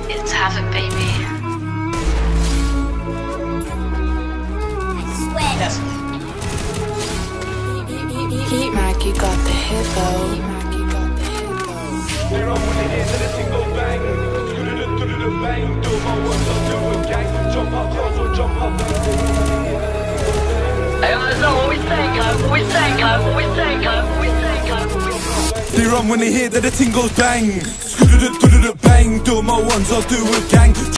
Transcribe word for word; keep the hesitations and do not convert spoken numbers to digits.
It's havoc, baby. Yes. Heat Mac, you got the hit though. They're on when they hear the tingle bang. Do-do-do-do-do bang. Do my ones, I'll do a gang. Jump up, girls will jump up. Hey, I know what we say, guys. What we say, guys. What we say, guys. What we say, guys. They run when they hear that the ting goes bang. Do-do-do-do-do bang. Do my ones, I'll do a gang.